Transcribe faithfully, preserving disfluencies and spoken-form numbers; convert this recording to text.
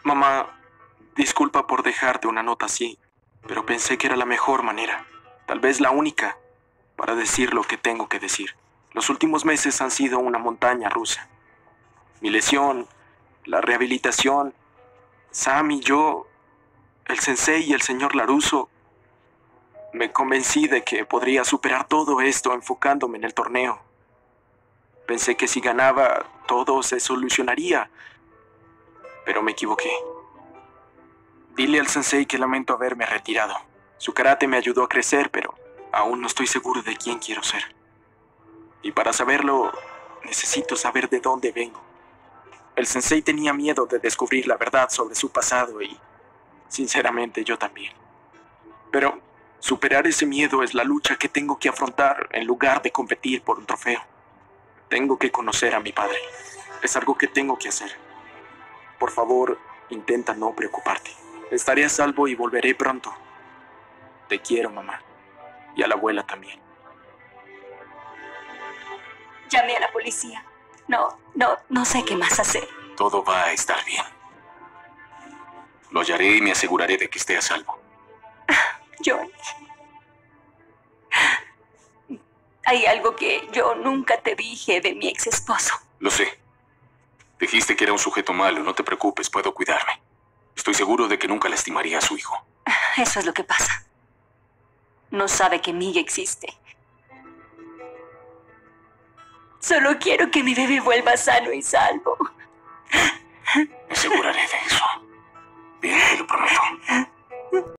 Mamá, disculpa por dejarte una nota así, pero pensé que era la mejor manera, tal vez la única, para decir lo que tengo que decir. Los últimos meses han sido una montaña rusa. Mi lesión, la rehabilitación, Sam y yo, el sensei y el señor Laruso. Me convencí de que podría superar todo esto enfocándome en el torneo. Pensé que si ganaba, todo se solucionaría, pero me equivoqué. Dile al sensei que lamento haberme retirado. Su karate me ayudó a crecer, pero aún no estoy seguro de quién quiero ser. Y para saberlo, necesito saber de dónde vengo. El sensei tenía miedo de descubrir la verdad sobre su pasado y, sinceramente, yo también. Pero superar ese miedo es la lucha que tengo que afrontar en lugar de competir por un trofeo. Tengo que conocer a mi padre. Es algo que tengo que hacer. Por favor, intenta no preocuparte. Estaré a salvo y volveré pronto. Te quiero, mamá. Y a la abuela también. Llamé a la policía. No, no, no sé qué más hacer. Todo va a estar bien. Lo hallaré y me aseguraré de que esté a salvo. Johnny. Hay algo que yo nunca te dije de mi ex esposo. Lo sé. Dijiste que era un sujeto malo. No te preocupes, puedo cuidarme. Estoy seguro de que nunca lastimaría a su hijo. Eso es lo que pasa. No sabe que Miguel existe. Solo quiero que mi bebé vuelva sano y salvo. Me aseguraré de eso. Bien, te lo prometo.